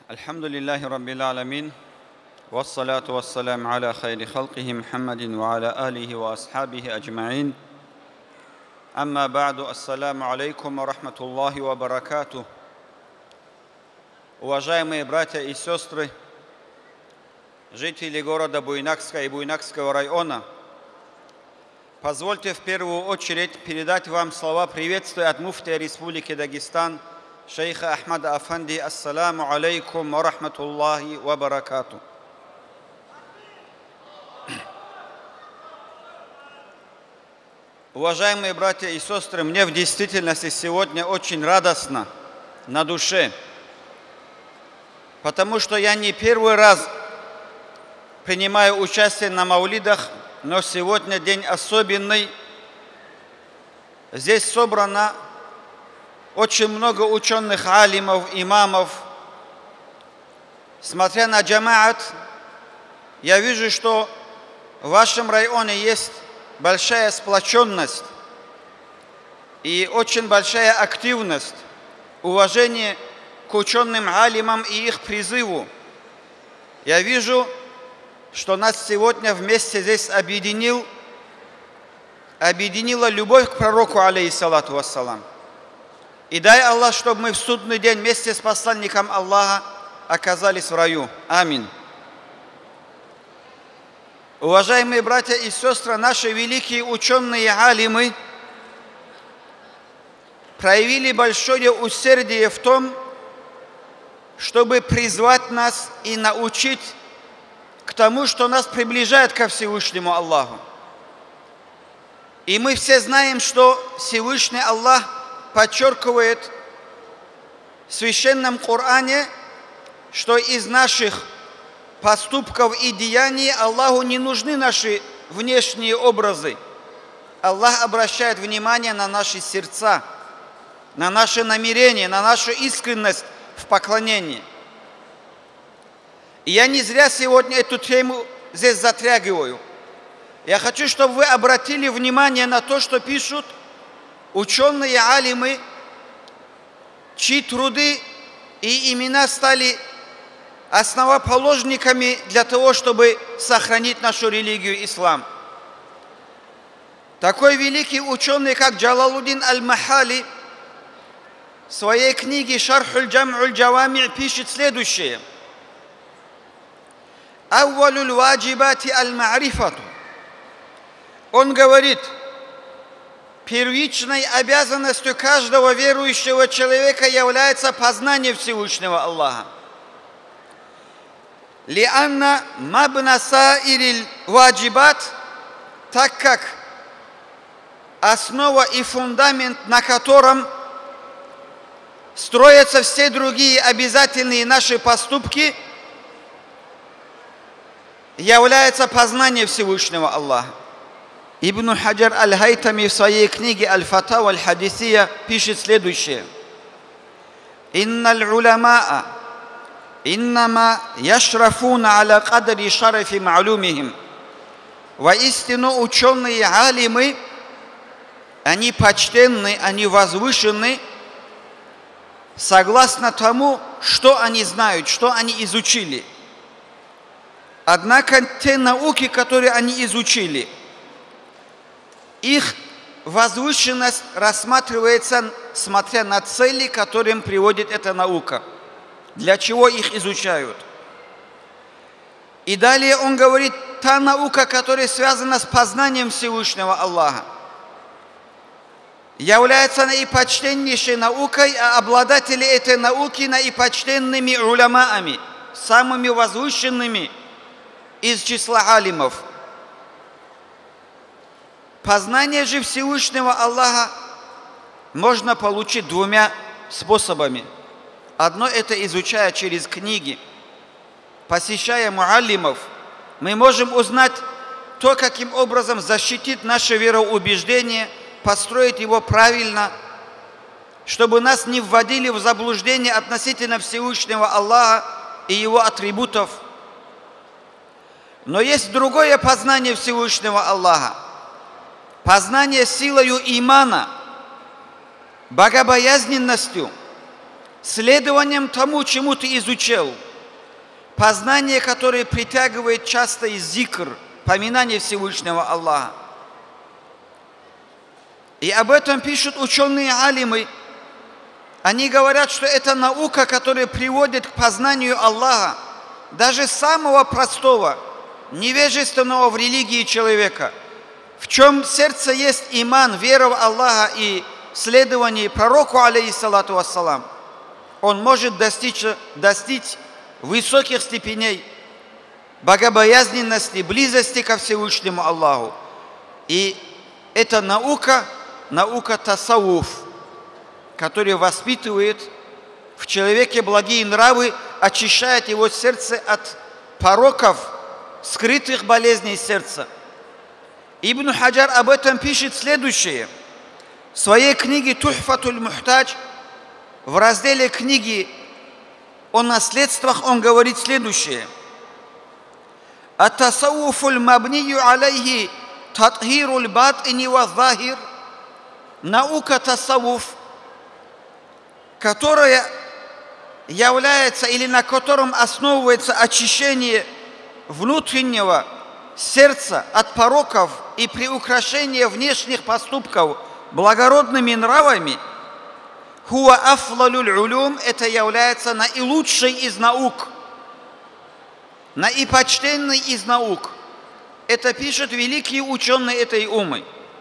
الحمد لله رب العالمين والصلاة والسلام على خير خلقه محمد وعلى آله وأصحابه أجمعين أما بعد السلام عليكم ورحمة الله وبركاته. Уважаемые братья и сестры, жители города Буйнакска и Буйнакского района, позвольте в первую очередь передать вам слова приветствия от муфтия Республики Дагестан, шейха Ахмада Афанди. Ассаламу алейкум ва рахматуллахи ва баракату. Уважаемые братья и сестры, мне в действительности сегодня очень радостно на душе, потому что я не первый раз принимаю участие на маулидах, но сегодня день особенный. Здесь собрано очень много ученых, алимов, имамов. Смотря на джамаат, я вижу, что в вашем районе есть большая сплоченность и очень большая активность, уважение к ученым, алимам и их призыву. Я вижу, что нас сегодня вместе здесь объединила любовь к пророку, алейхиссалату вассалам. И дай Аллах, чтобы мы в судный день вместе с посланником Аллаха оказались в раю. Аминь. Уважаемые братья и сестры, наши великие ученые алимы проявили большое усердие в том, чтобы призвать нас и научить к тому, что нас приближает ко Всевышнему Аллаху. И мы все знаем, что Всевышний Аллах подчеркивает в Священном Коране, что из наших поступков и деяний Аллаху не нужны наши внешние образы. Аллах обращает внимание на наши сердца, на наши намерения, на нашу искренность в поклонении. И я не зря сегодня эту тему здесь затрагиваю. Я хочу, чтобы вы обратили внимание на то, что пишут ученые алимы, чьи труды и имена стали основоположниками для того, чтобы сохранить нашу религию ислам. Такой великий ученый, как Джалалуддин аль-Махали, в своей книге «Шархуль джам'уль джавами» пишет следующее. «Аввалуль ваджибати аль-ма'рифату». Он говорит, первичной обязанностью каждого верующего человека является познание Всевышнего Аллаха. «Лианна мабна саириль ваджибат», так как основа и фундамент, на котором строятся все другие обязательные наши поступки, является познание Всевышнего Аллаха. Ибн Хаджар аль-Хайтами в своей книге «Аль-Фатава аль-Хадисия» пишет следующее. «Инналь уламаа иннама яшрафуна аля кадри шарафи ма'лумихим». Воистину ученые алимы, они почтенны, они возвышены, согласно тому, что они знают, что они изучили. Однако те науки, которые они изучили, их возвышенность рассматривается, смотря на цели, к которым приводит эта наука, для чего их изучают. И далее он говорит, та наука, которая связана с познанием Всевышнего Аллаха, является наипочтеннейшей наукой, а обладатели этой науки наипочтенными уламаами, самыми возвышенными из числа алимов. Познание же Всевышнего Аллаха можно получить двумя способами. Одно – это изучая через книги. Посещая муаллимов, мы можем узнать то, каким образом защитить наше вероубеждение, построить его правильно, чтобы нас не вводили в заблуждение относительно Всевышнего Аллаха и его атрибутов. Но есть другое познание Всевышнего Аллаха. Познание силою имана, богобоязненностью, следованием тому, чему ты изучил. Познание, которое притягивает часто и зикр, поминание Всевышнего Аллаха. И об этом пишут ученые-алимы. Они говорят, что это наука, которая приводит к познанию Аллаха, даже самого простого, невежественного в религии человека, в чем в сердце есть иман, вера в Аллаха и следование пророку, алейхиссалату вассалам, он может достичь высоких степеней богобоязненности, близости ко Всевышнему Аллаху. И это наука тасауф, которая воспитывает в человеке благие нравы, очищает его сердце от пороков, скрытых болезней сердца. Ибн Хаджар об этом пишет следующее. В своей книге «Тухфатуль Мухтадж» в разделе книги о наследствах он говорит следующее. «Ат-тасауфуль мабнию алейхи татхируль батини ва захир». Наука тасауф, которая является или на котором основывается очищение внутреннего сердца от пороков и приукрашение внешних поступков благородными нравами, хуа афлалюль улюм, это является наилучшей из наук, наипочтенной из наук. Это пишут великие ученые этой уммы.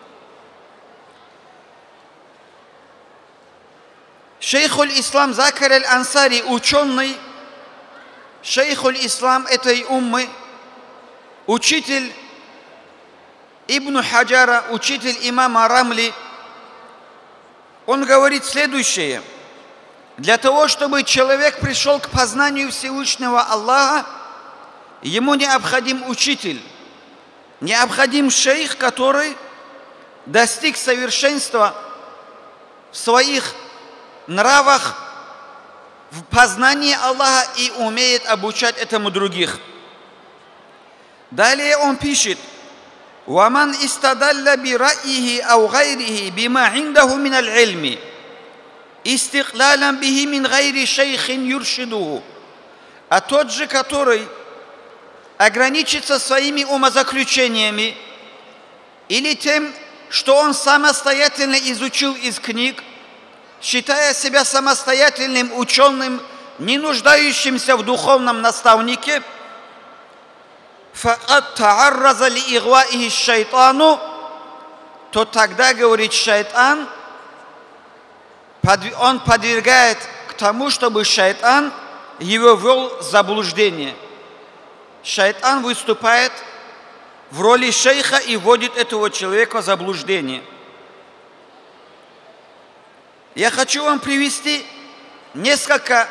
Шейхуль Ислам Закар аль-Ансари, ученый, шейхуль Ислам этой уммы, учитель Ибн Хаджара, учитель имама Рамли, он говорит следующее. Для того, чтобы человек пришел к познанию Всевышнего Аллаха, ему необходим учитель, необходим шейх, который достиг совершенства в своих нравах, в познании Аллаха и умеет обучать этому других. Далее он пишет: «Ваман истадалля бираихи ау гайрихи бима индаху мин аль-илми, истиклалям бихи мин гайри шейхин юршидуху». А тот же, который ограничится своими умозаключениями или тем, что он самостоятельно изучил из книг, считая себя самостоятельным ученым, не нуждающимся в духовном наставнике, фаат таарраза ли игваихи шайтану, то тогда, говорит шайтан, он подвергает к тому, чтобы шайтан его ввел в заблуждение. Шайтан выступает в роли шейха и вводит этого человека в заблуждение. Я хочу вам привести несколько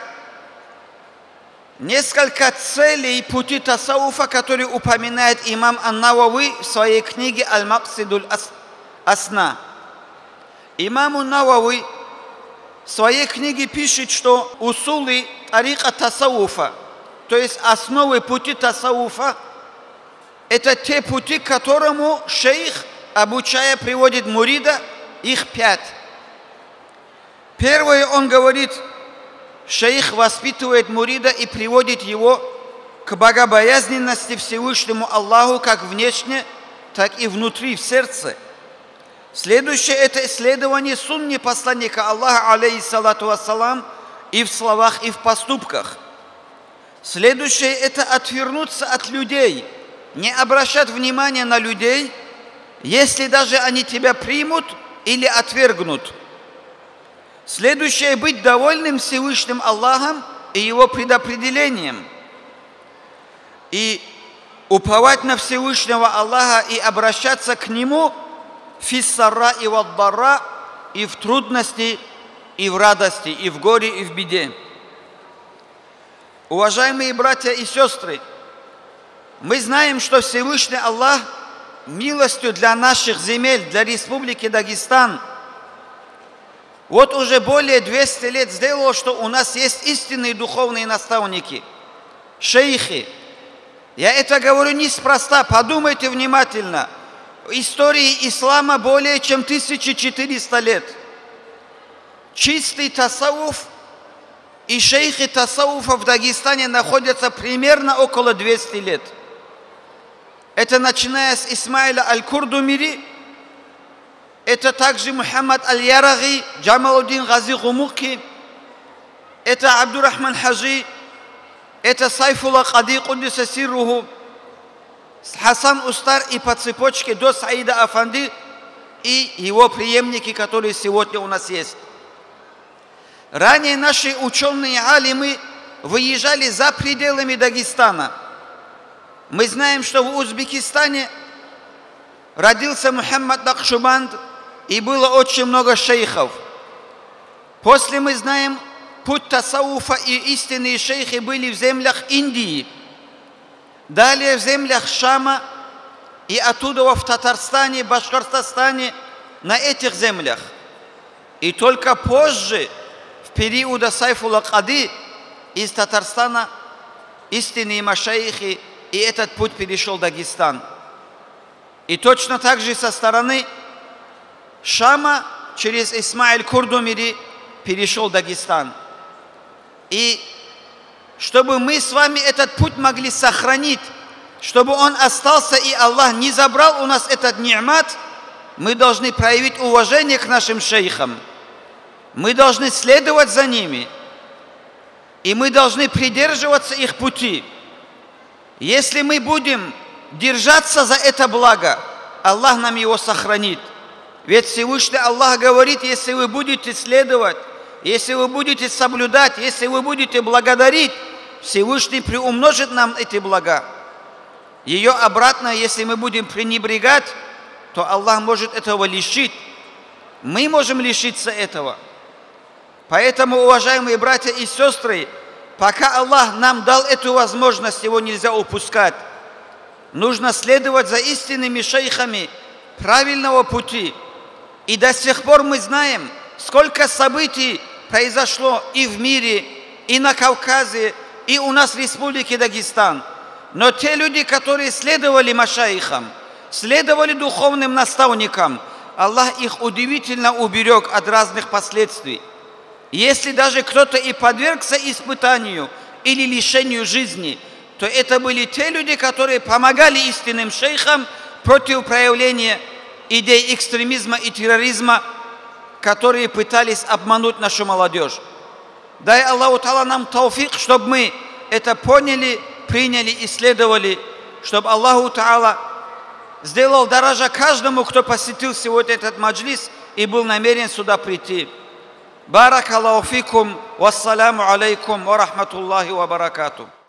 целей пути тасауфа, которые упоминает имам ан-Навави в своей книге «Аль-Максидуль Асна». Имам ан-Навави в своей книге пишет, что усулы тарика тасауфа, то есть основы пути тасауфа, это те пути, к которому шейх, обучая, приводит мурида, их 5. Первое, он говорит, шейх воспитывает мурида и приводит его к богобоязненности Всевышнему Аллаху как внешне, так и внутри, в сердце. Следующее – это исследование сунны посланника Аллаха, алейхиссалату вассалам, и в словах, и в поступках. Следующее – это отвернуться от людей, не обращать внимания на людей, если даже они тебя примут или отвергнут. Следующее – быть довольным Всевышним Аллахом и Его предопределением. И уповать на Всевышнего Аллаха и обращаться к Нему фиссара и ваддара, и в трудности, и в радости, и в горе, и в беде. Уважаемые братья и сестры, мы знаем, что Всевышний Аллах милостью для наших земель, для Республики Дагестан, вот уже более 200 лет сделал, что у нас есть истинные духовные наставники, шейхи. Я это говорю неспроста, подумайте внимательно. В истории ислама более чем 1400 лет. Чистый тасауф И шейхи тасауфа в Дагестане находятся примерно около 200 лет. Это начиная с Исмаиля Аль-Курдумири, это также Мухаммад Аль-Яраги, Джамалуддин Гази Гумуки, это Абдурахман Хаджи, это Сайфулла Кади Куддиса Сирруху, Хасан Устар и по цепочке до Саида Афанди и его преемники, которые сегодня у нас есть. Ранее наши ученые алимы выезжали за пределами Дагестана. Мы знаем, что в Узбекистане родился Мухаммад Накшбанд, и было очень много шейхов. После мы знаем, путь тасауфа и истинные шейхи были в землях Индии, далее в землях Шама и оттуда в Татарстане, Башкортостане, на этих землях. И только позже, в период Сайфулла Кади, из Татарстана истинные машайихи, и этот путь перешел в Дагестан. И точно так же со стороны Шама через Исмаиль Курдумири перешел в Дагестан. И чтобы мы с вами этот путь могли сохранить, чтобы он остался и Аллах не забрал у нас этот ни'мат, мы должны проявить уважение к нашим шейхам. Мы должны следовать за ними. И мы должны придерживаться их пути. Если мы будем держаться за это благо, Аллах нам его сохранит. Ведь Всевышний Аллах говорит, если вы будете следовать, если вы будете соблюдать, если вы будете благодарить, Всевышний приумножит нам эти блага. Ее обратно, если мы будем пренебрегать, то Аллах может этого лишить. Мы можем лишиться этого. Поэтому, уважаемые братья и сестры, пока Аллах нам дал эту возможность, его нельзя упускать. Нужно следовать за истинными шейхами правильного пути. И до сих пор мы знаем, сколько событий произошло и в мире, и на Кавказе, и у нас в Республике Дагестан. Но те люди, которые следовали машайихам, следовали духовным наставникам, Аллах их удивительно уберег от разных последствий. Если даже кто-то и подвергся испытанию или лишению жизни, то это были те люди, которые помогали истинным шейхам против проявления идей экстремизма и терроризма, которые пытались обмануть нашу молодежь. Дай Аллаху Та'ала нам тауфик, чтобы мы это поняли, приняли и следовали, чтобы Аллаху Та'ала сделал дороже каждому, кто посетил сегодня этот маджлис и был намерен сюда прийти. Барак Аллаху фикум, вассаламу алейкум ва рахматуллахи ва баракату.